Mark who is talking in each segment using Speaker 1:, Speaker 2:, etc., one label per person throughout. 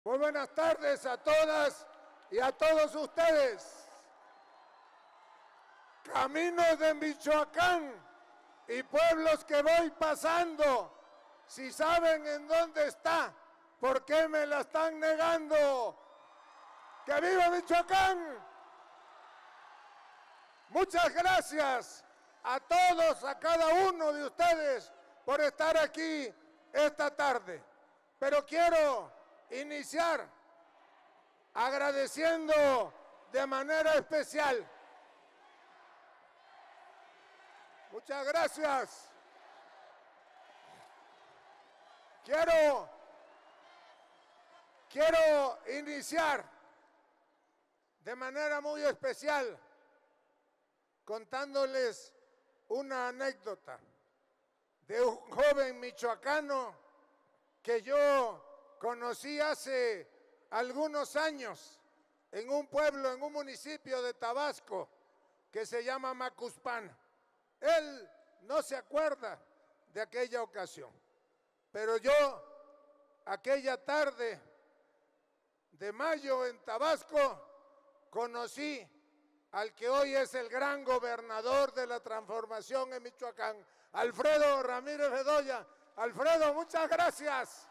Speaker 1: Muy buenas tardes a todas y a todos ustedes. Caminos de Michoacán y pueblos que voy pasando, si saben en dónde está, ¿por qué me la están negando? ¡Que viva Michoacán! Muchas gracias a todos, a cada uno de ustedes por estar aquí esta tarde. Pero quiero iniciar agradeciendo de manera especial. Muchas gracias. Quiero iniciar de manera muy especial contándoles una anécdota de un joven michoacano que yo conocí hace algunos años en un pueblo, en un municipio de Tabasco que se llama Macuspana. Él no se acuerda de aquella ocasión, pero yo aquella tarde de mayo en Tabasco conocí al que hoy es el gran gobernador de la transformación en Michoacán, Alfredo Ramírez Bedoya. Alfredo, muchas gracias.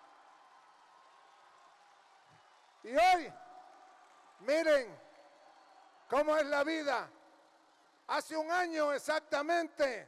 Speaker 1: Y hoy, miren cómo es la vida. Hace un año exactamente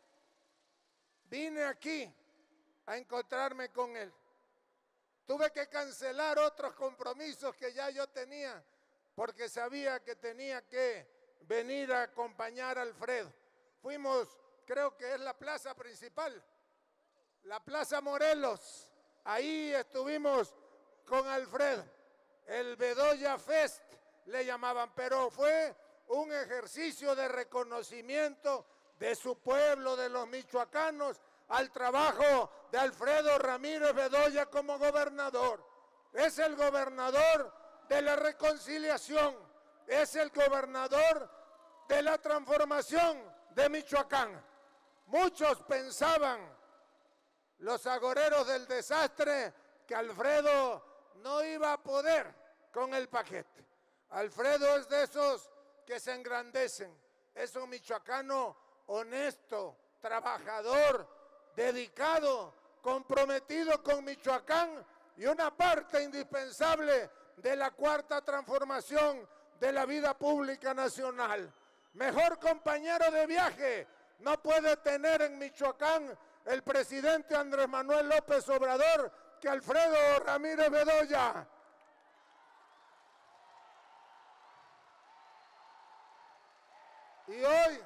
Speaker 1: vine aquí a encontrarme con él. Tuve que cancelar otros compromisos que ya yo tenía porque sabía que tenía que venir a acompañar a Alfredo. Fuimos, creo que es la plaza principal, la Plaza Morelos. Ahí estuvimos con Alfredo. El Bedoya Fest le llamaban, pero fue un ejercicio de reconocimiento de su pueblo, de los michoacanos, al trabajo de Alfredo Ramírez Bedoya como gobernador. Es el gobernador de la reconciliación, es el gobernador de la transformación de Michoacán. Muchos pensaban, los agoreros del desastre, que Alfredo no iba a poder con el paquete. Alfredo es de esos que se engrandecen, es un michoacano honesto, trabajador, dedicado, comprometido con Michoacán y una parte indispensable de la cuarta transformación de la vida pública nacional. Mejor compañero de viaje no puede tener en Michoacán el presidente Andrés Manuel López Obrador que Alfredo Ramírez Bedoya. Y hoy,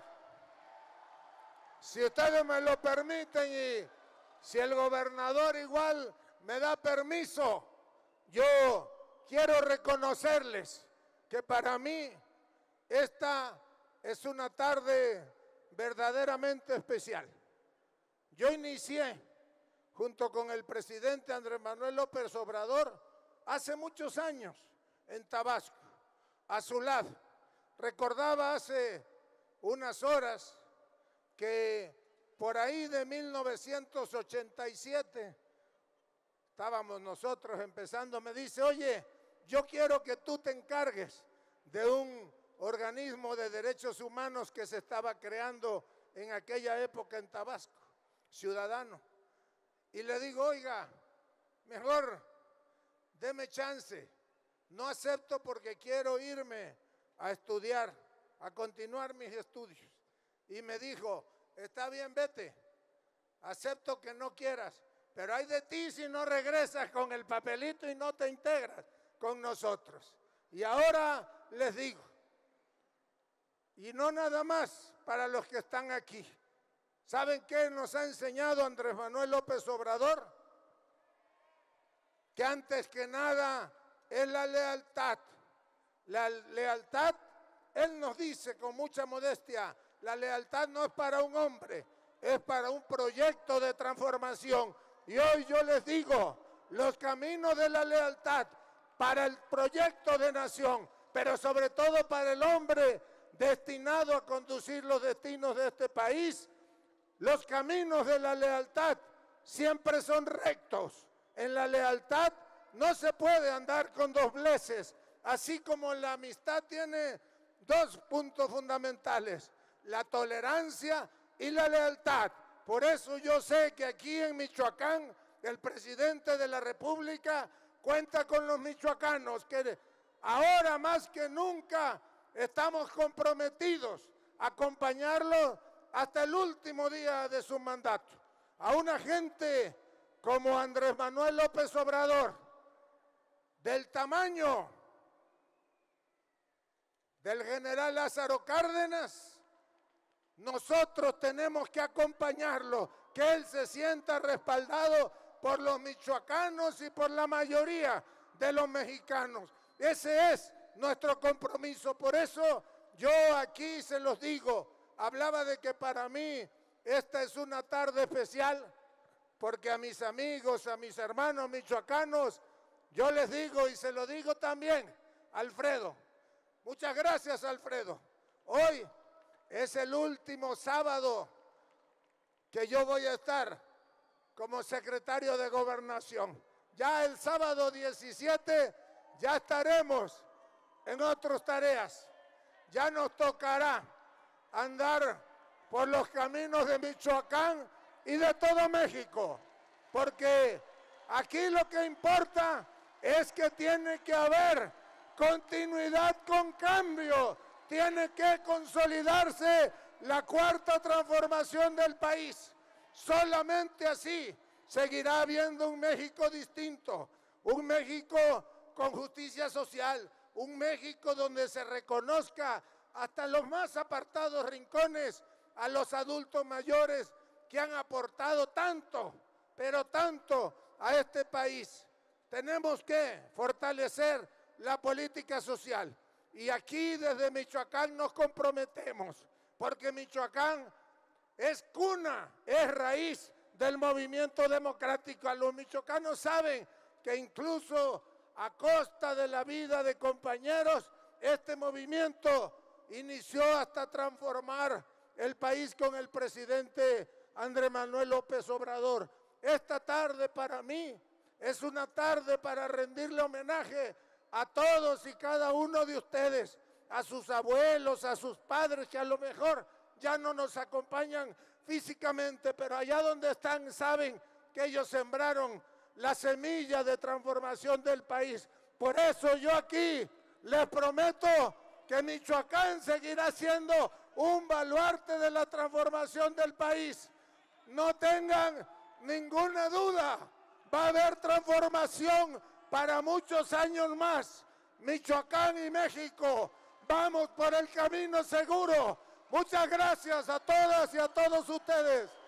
Speaker 1: si ustedes me lo permiten y si el gobernador igual me da permiso, yo quiero reconocerles que para mí esta es una tarde verdaderamente especial. Yo inicié junto con el presidente Andrés Manuel López Obrador hace muchos años en Tabasco, a su lado. Recordaba hace unas horas que por ahí de 1987 estábamos nosotros empezando, me dice, oye, yo quiero que tú te encargues de un organismo de derechos humanos que se estaba creando en aquella época en Tabasco, Ciudadano. Y le digo, oiga, mejor deme chance, no acepto porque quiero irme a estudiar, a continuar mis estudios. Y me dijo, está bien, vete, acepto que no quieras, pero hay de ti si no regresas con el papelito y no te integras con nosotros. Y ahora les digo, y no nada más para los que están aquí, ¿saben qué nos ha enseñado Andrés Manuel López Obrador? Que antes que nada es la lealtad. La lealtad, él nos dice con mucha modestia, la lealtad no es para un hombre, es para un proyecto de transformación. Y hoy yo les digo, los caminos de la lealtad para el proyecto de nación, pero sobre todo para el hombre destinado a conducir los destinos de este país, los caminos de la lealtad siempre son rectos. En la lealtad no se puede andar con dobleces, así como la amistad tiene dos puntos fundamentales, la tolerancia y la lealtad. Por eso yo sé que aquí en Michoacán el presidente de la República cuenta con los michoacanos, que ahora más que nunca estamos comprometidos a acompañarlo hasta el último día de su mandato. A una gente como Andrés Manuel López Obrador, del tamaño del general Lázaro Cárdenas, nosotros tenemos que acompañarlo, que él se sienta respaldado por los michoacanos y por la mayoría de los mexicanos. Ese es nuestro compromiso. Por eso yo aquí se los digo, hablaba de que para mí esta es una tarde especial, porque a mis amigos, a mis hermanos michoacanos, yo les digo y se lo digo también, Alfredo. Muchas gracias, Alfredo. Hoy es el último sábado que yo voy a estar como secretario de Gobernación. Ya el sábado 17 ya estaremos en otras tareas. Ya nos tocará andar por los caminos de Michoacán y de todo México, porque aquí lo que importa es que tiene que haber continuidad con cambio, tiene que consolidarse la cuarta transformación del país. Solamente así seguirá habiendo un México distinto, un México con justicia social, un México donde se reconozca hasta los más apartados rincones a los adultos mayores que han aportado tanto, pero tanto a este país. Tenemos que fortalecer la política social y aquí desde Michoacán nos comprometemos, porque Michoacán es cuna, es raíz del movimiento democrático. Los michoacanos saben que incluso a costa de la vida de compañeros, este movimiento inició hasta transformar el país con el presidente Andrés Manuel López Obrador. Esta tarde para mí es una tarde para rendirle homenaje a todos y cada uno de ustedes, a sus abuelos, a sus padres que a lo mejor ya no nos acompañan físicamente, pero allá donde están saben que ellos sembraron la semilla de transformación del país. Por eso yo aquí les prometo que Michoacán seguirá siendo un baluarte de la transformación del país. No tengan ninguna duda, va a haber transformación para muchos años más. Michoacán y México, vamos por el camino seguro. Muchas gracias a todas y a todos ustedes.